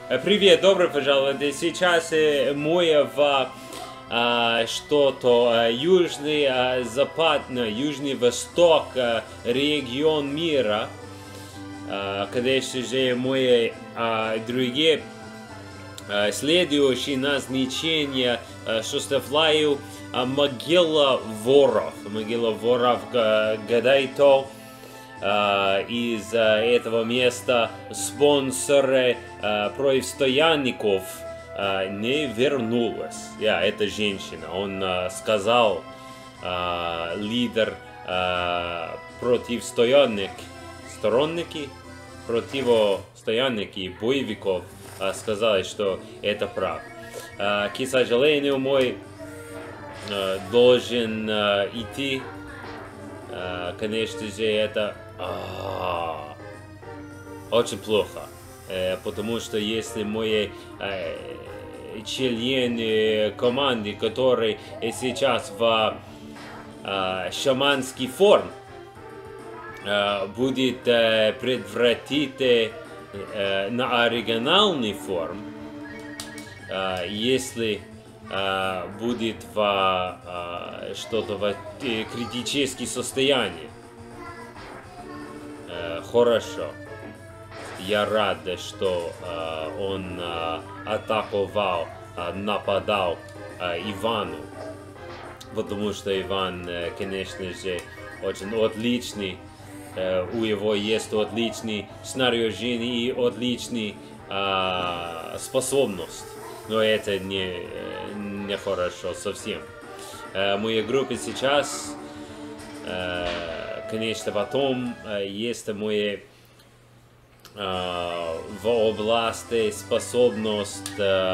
Привет, добро пожаловать. Сейчас мы в что-то южный, западный, южный восток, регион мира. Конечно же, мы другие следующие назначения составляют могила воров. Могила воров Гадайто. Из этого места спонсоры противостоянников не вернулась. Это женщина. Он сказал, лидер противостоянники боевиков сказали, что это прав. К сожалению, мой должен идти. Конечно же, это очень плохо, потому что если мои члены команды, которые сейчас в шаманский форм, будет превратить на оригинальный форм, если будет что-то в критическом состоянии. Хорошо. Я рад, что он атаковал, нападал Ивану, потому что Иван, конечно же, очень отличный. У него есть отличный снаряжение и отличный способность. Но это не хорошо совсем. Моя группа сейчас, конечно, потом есть мои в области способность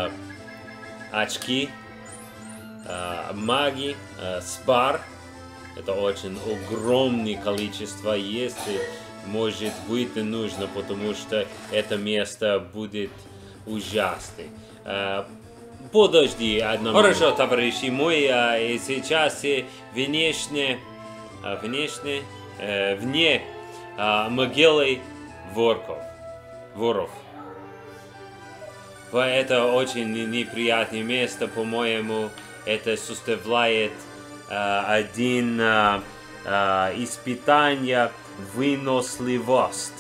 очки, маги, спар. Это очень огромное количество, если может быть нужно, потому что это место будет ужасным. Подожди одну минуту. Хорошо, товарищи, мы сейчас вне могилы воров. Это очень неприятное место, по-моему, это составляет один испытание выносливости.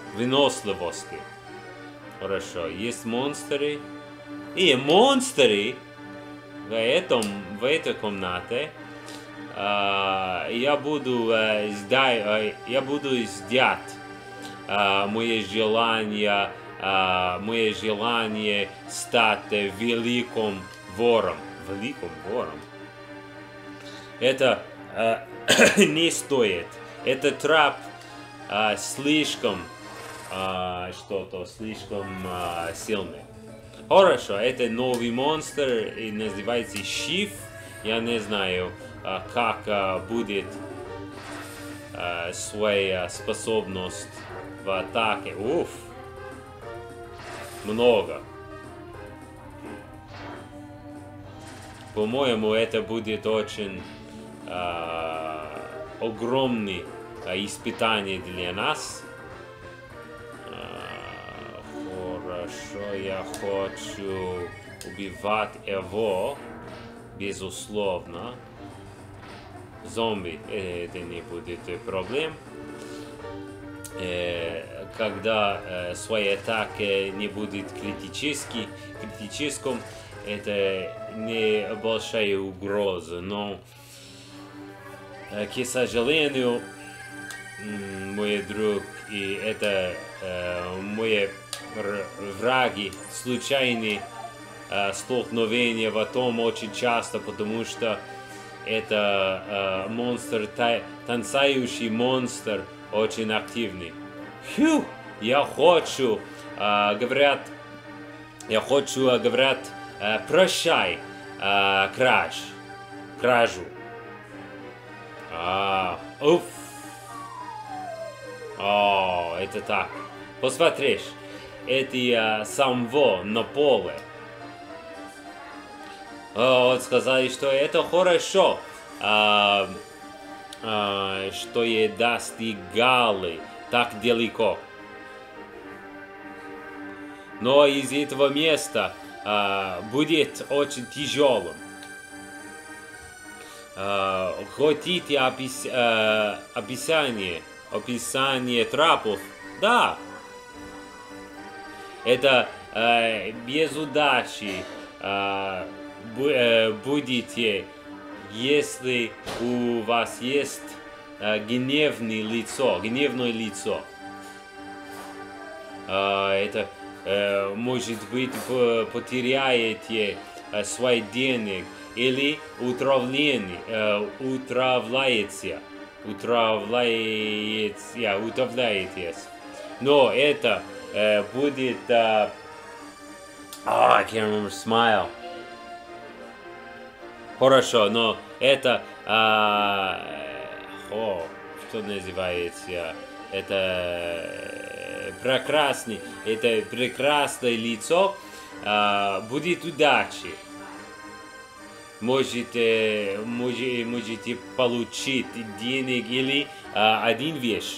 Хорошо, есть монстры. И монстры в этой комнате. Я буду ждать мое желание стать великим вором. Это не стоит. Это трап слишком сильный. Хорошо, это новый монстр и называется Шиф. Я не знаю, как будет своя способность в атаке. Много. По-моему, это будет очень огромное испытание для нас. Хорошо, я хочу убивать его, безусловно. Зомби, это не будет проблем. Когда своей атаки не будет критическим, это не большая угроза, но, к сожалению, мой друг и это мои враги, случайные столкновения в том очень часто, потому что это монстр, танцающий монстр, очень активный. Я хочу, говорят, прощай, кражу. Это так. Посмотришь, это самого на поле. Вот сказали, что это хорошо, что и достигали так далеко. Но из этого места будет очень тяжелым. Хотите описание трапов? Да. Это без удачи будете, если у вас есть гневное лицо. Это может быть потеряете свои денег или утравляетесь. Но это будет I can't remember smile. Хорошо, но это что называется? Это прекрасное лицо будет удачи. Можете получить денег или один вещь.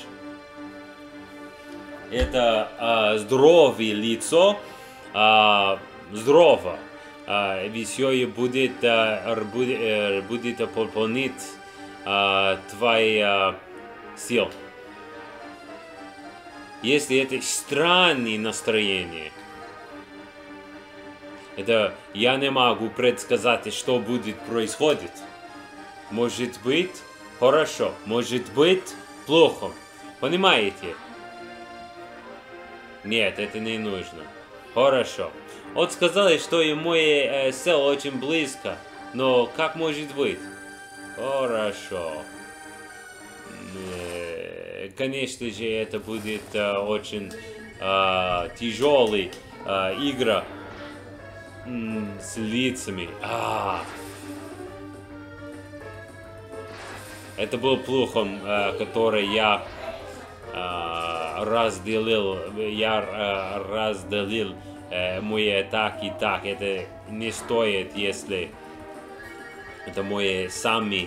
Это здоровое лицо, здорово. Все будет пополнить твои силы. Если это странное настроение, это я не могу предсказать, что будет происходить. Может быть хорошо, может быть плохо. Понимаете? Нет, это не нужно. Хорошо. Он сказал, что ему село очень близко. Но как может быть? Хорошо. Конечно же, это будет очень тяжелый игра с лицами. Это был плохом, который я разделил мои так и так. Это не стоит, если это мои самые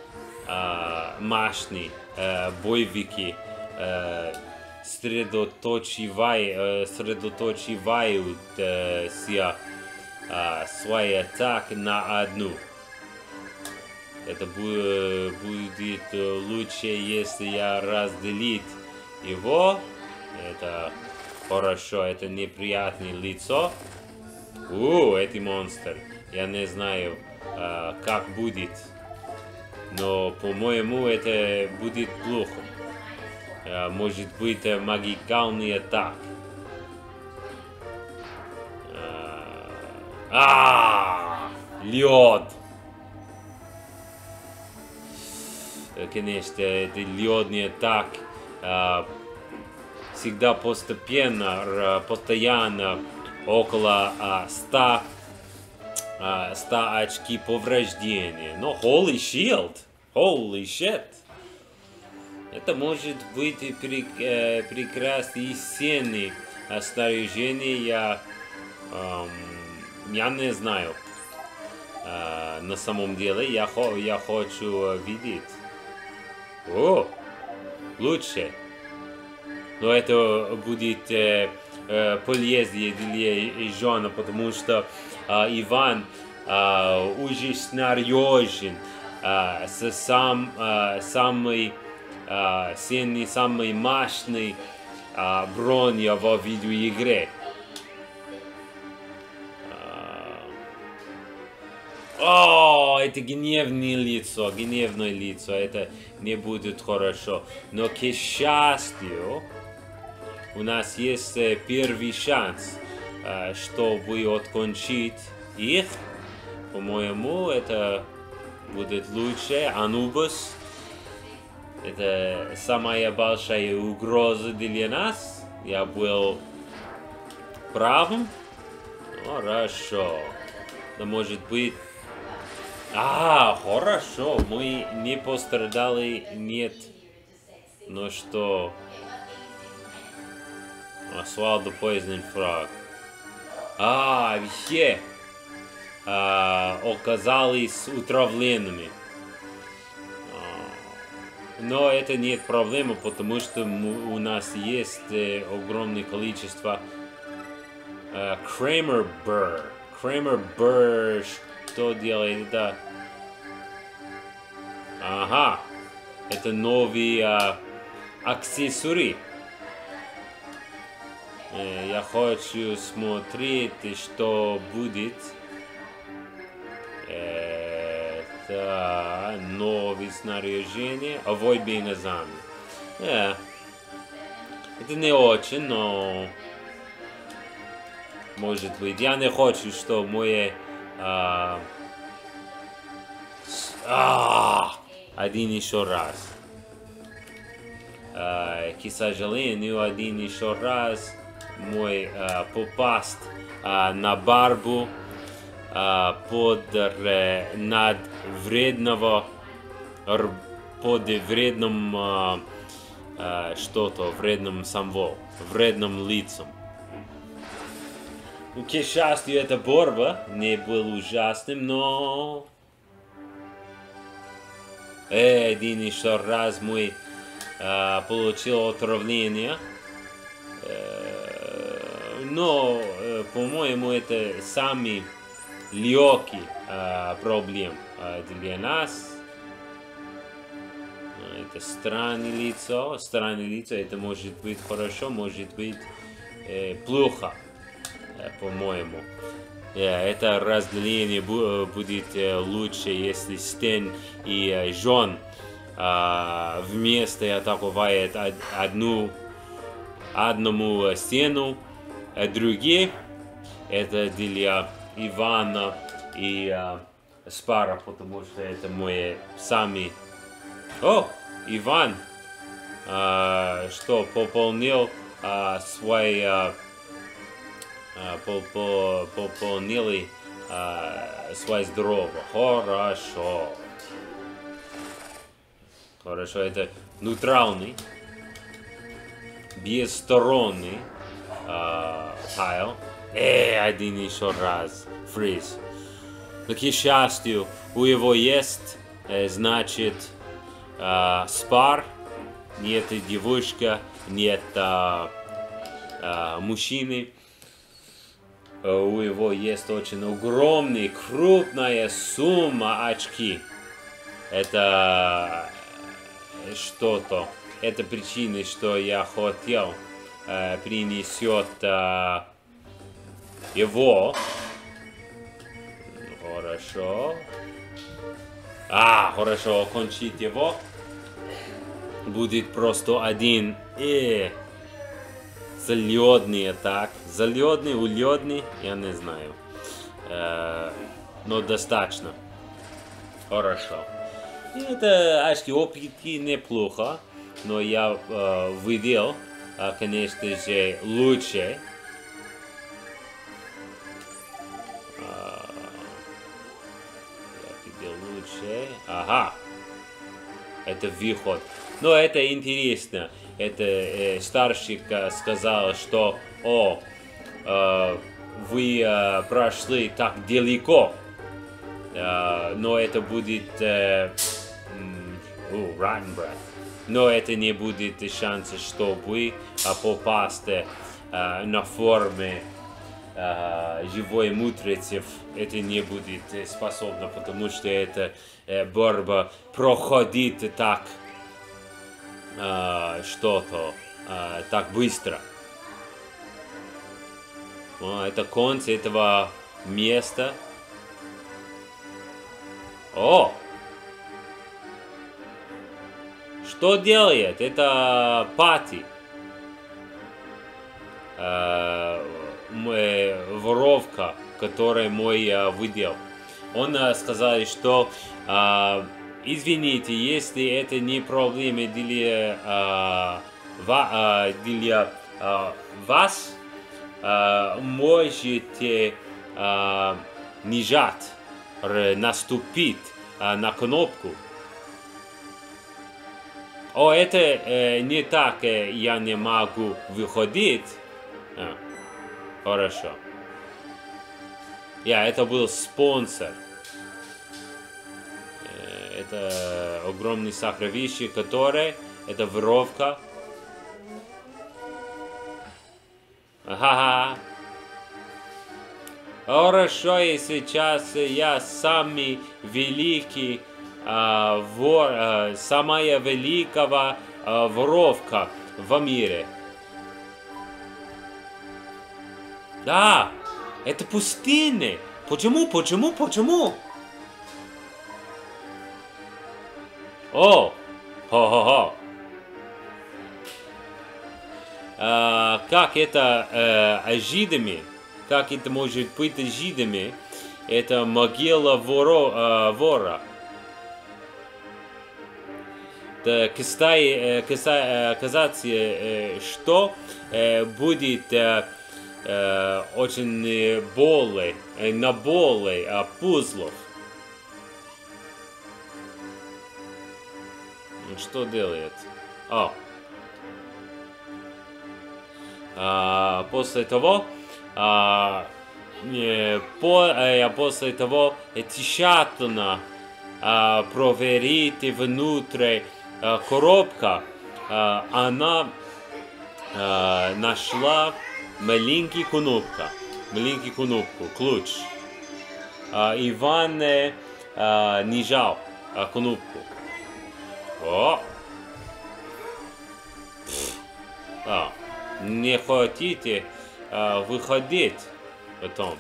мощные боевики сосредоточивают свои атаки на одну. Это будет лучше, если я разделить его. Это хорошо, это неприятное лицо. Это монстр. Я не знаю, как будет. Но, по-моему, это будет плохо. Может быть, магикальный атак. Лед! Конечно, это ледный атак. Всегда постоянно около 100 очки повреждения. Но holy shit! Это может быть прекрасное сильное снаряжение. Я не знаю. На самом деле я хочу видеть. Лучше. Но это будет полезнее для Жона, потому что Иван уже снаряжен с самой сильной, самой мощной броней во видеоигре. Это гневное лицо, это не будет хорошо. Но, к счастью, у нас есть первый шанс, чтобы откончить их. По-моему, это будет лучше. Анубис. Это самая большая угроза для нас. Я был правым. Хорошо. Но может быть... хорошо. Мы не пострадали, нет. Но что... Swallow the poison frog. Все оказались утравленными. Но это нет проблемы, потому что у нас есть огромное количество Kramer Burr. Kramer Burr, что делает? Это... Ага, это новые аксессуары. Я хочу смотреть, что будет. Это новое снаряжение. Avoid being a zombie. Это не очень, но... Может быть. Я не хочу, что мое... Один еще раз. К сожалению, один еще раз мой попасть на барбу под вредным что-то, вредным самого, вредным лицом. К счастью, эта борьба не была ужасным, но... Один еще раз мы получил отравление. Но, по-моему, это самый легкий проблем для нас. Это странное лицо. Странное лицо, это может быть хорошо, может быть плохо, по-моему. Это разделение будет лучше, если Стэн и Джон вместе атаковают одному стену, а другие это для Ивана и Спара, потому что это мой самый... О, Иван, что пополнил свой... пополнили свое здоровье. Хорошо. Хорошо, это нейтральный, бессторонний тайл. Один еще раз. Фриз. Но, к счастью, у него есть, значит, спар. Нет девушка, нет мужчины. У него есть очень огромная, крупная сумма очки. Это что-то. Это причина, что я хотел принесет его. Хорошо. Хорошо, кончить его. Будет просто один заледный атак. Заледный, уледный, я не знаю. Но достаточно. Хорошо. Это очки опыти неплохо. Но я видел, конечно же, лучше. Я видел лучше. Ага. Это выход. Но это интересно. Это старший сказал, что вы прошли так далеко, но это будет rotten breath. Но это не будет шанса, чтобы попасть на форме живой мудрецы. Это не будет способно, потому что эта борьба проходит так что-то так быстро. Это конец этого места. Что делает? Это Пати. Воровка, которую мой выдел. Он сказал, что извините, если это не проблема для вас, можете нажать, наступить на кнопку. Это не так, я не могу выходить. Хорошо. Это был спонсор. Это огромные сокровища, которые... Это воровка. Хорошо, и сейчас я самый великий вор, самая великого воровка в мире. Да, это пустыня. Почему? О, хо-хо-хо. Как это жидами? Как это может быть жидами? Это могила вора. Да, казаться, что будет очень наболы пузлов. Что делает? После того тщательно проверить внутри коробка. Она нашла маленький кнопку, ключ. Иван нажал кнопку. Не хотите выходить потом.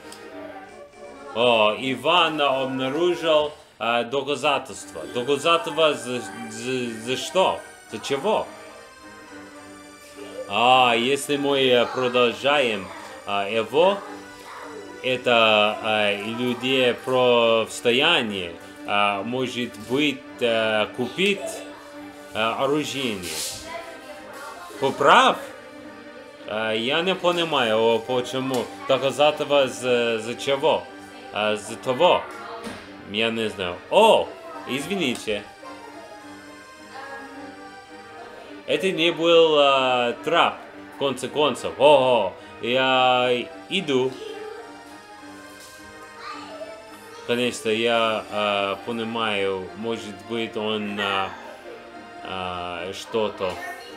Иван обнаружил доказательства. Доказательства за что? За чего? Если мы продолжаем его, это людей про состояние, может быть, купить оружие. Поправ? Я не понимаю, почему. Доказательства за чего? За того. Я не знаю. Извините. Это не был трап, в конце концов. Я иду. Конечно, я понимаю, может быть, он что-то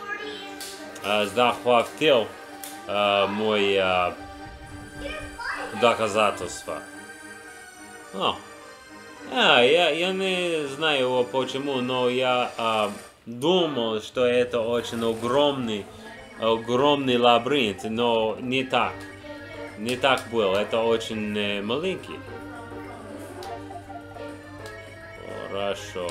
захватил мой доказательства. Я не знаю почему, но я думал, что это очень огромный лабиринт, но не так. Не так было, это очень маленький. Хорошо.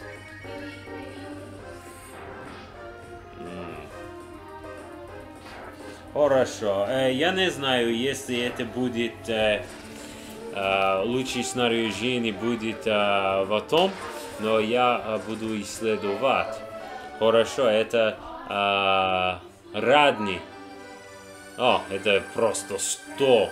Хорошо. Я не знаю, если это будет лучшее снаряжение будет в том, но я буду исследовать. Хорошо, это радни. Это просто 100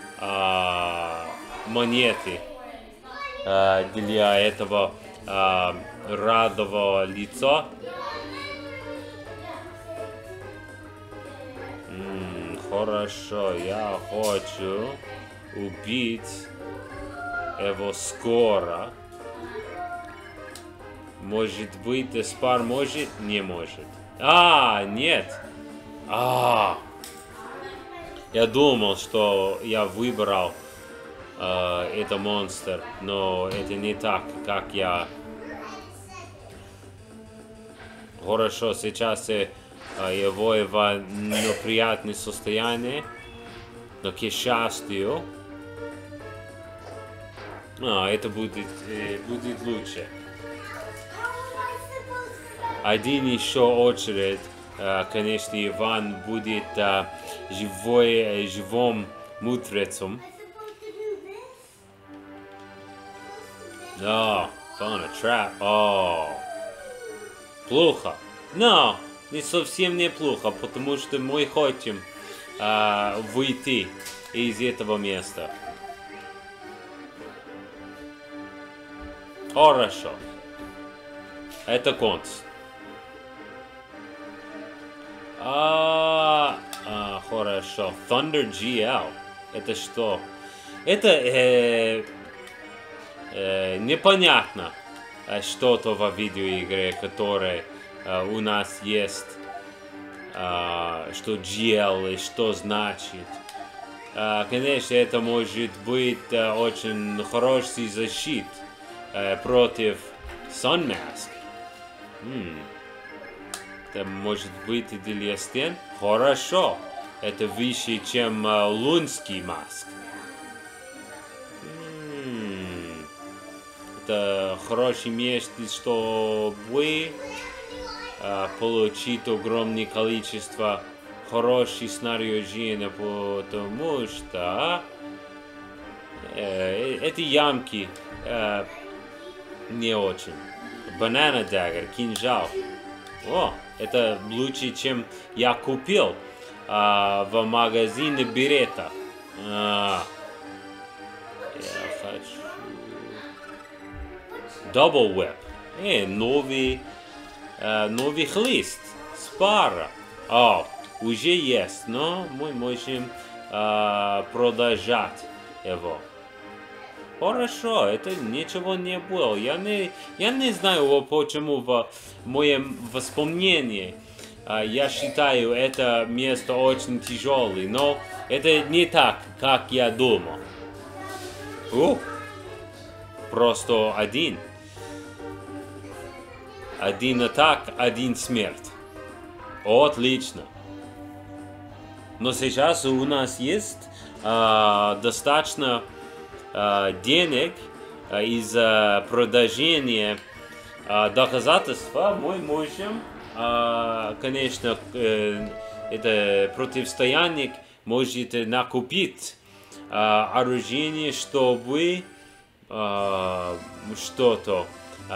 монеты для этого радового лица. Хорошо, я хочу убить его скоро. Может быть, Спар может? Не может. Нет. Я думал, что я выбрал это монстр, но это не так, как я. Хорошо, сейчас его в неприятном состоянии, но к счастью, это будет лучше. Один еще очередь, конечно, Иван будет живым мудрецом. Found a trap. Плохо. Но не совсем неплохо, потому что мы хотим выйти из этого места. Хорошо. Это конец. Хорошо. Thunder GL. Это что? Это непонятно что-то в видеоигре, которое у нас есть, что GL и что значит. конечно, это может быть очень хороший защит против Sun Mask. Это может быть и для стен. Хорошо. Это выше, чем лунский маск. Это хорошее место, чтобы получить огромное количество хорошего снаряжения, потому что эти ямки не очень. Banana Dagger, кинжал. О, это лучше, чем я купил в магазине Берета. Я хочу... Double Whip. Новый хлыст. Спара. Уже есть, но мы можем продолжать его. Хорошо, это ничего не было. Я не знаю, почему в моем воспоминании я считаю это место очень тяжелым, но это не так, как я думал. Просто один. Один атак, один смерть. Отлично. Но сейчас у нас есть достаточно денег из продолжения доказательства. Мы можем, конечно, это противостоянник может накупить оружие, чтобы что-то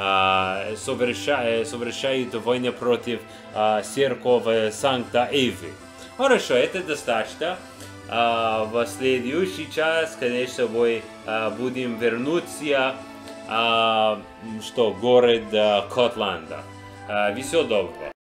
совершают войну против церкви Санкта-Эвы. Хорошо, это достаточно. В следующий час, конечно, мы будем вернуться в город Котланда. Всего доброго.